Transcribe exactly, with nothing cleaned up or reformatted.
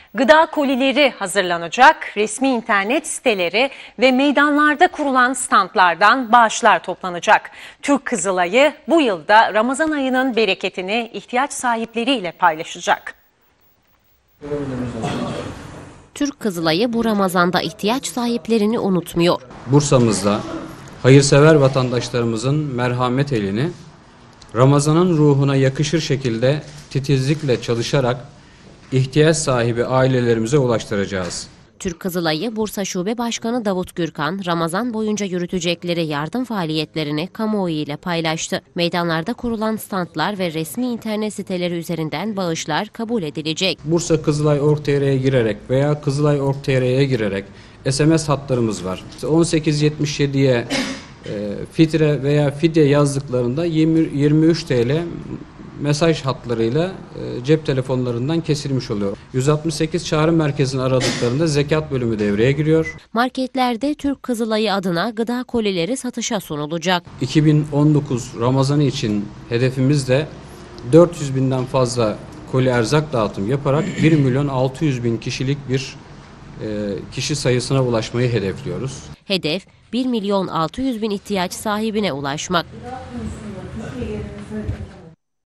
Gıda kolileri hazırlanacak, resmi internet siteleri ve meydanlarda kurulan standlardan bağışlar toplanacak. Türk Kızılayı bu yılda Ramazan ayının bereketini ihtiyaç sahipleriyle paylaşacak. Türk Kızılayı bu Ramazan'da ihtiyaç sahiplerini unutmuyor. Bursa'mızda hayırsever vatandaşlarımızın merhamet elini Ramazan'ın ruhuna yakışır şekilde titizlikle çalışarak ihtiyaç sahibi ailelerimize ulaştıracağız. Türk Kızılayı Bursa Şube Başkanı Davut Gürkan, Ramazan boyunca yürütecekleri yardım faaliyetlerini kamuoyu ile paylaştı. Meydanlarda kurulan standlar ve resmi internet siteleri üzerinden bağışlar kabul edilecek. Bursa Kızılay nokta org nokta tr'ye girerek veya Kızılay nokta org nokta tr'ye girerek S M S hatlarımız var. on sekiz yetmiş yediye e, fitre veya fidye yazdıklarında yirmi üç TL mesaj hatlarıyla e, cep telefonlarından kesilmiş oluyor. yüz altmış sekiz çağrı merkezini aradıklarında zekat bölümü devreye giriyor. Marketlerde Türk Kızılayı adına gıda kolileri satışa sunulacak. iki bin on dokuz Ramazanı için hedefimiz de dört yüz binden fazla koli erzak dağıtım yaparak bir milyon altı yüz bin kişilik bir e, kişi sayısına ulaşmayı hedefliyoruz. Hedef bir milyon altı yüz bin ihtiyaç sahibine ulaşmak.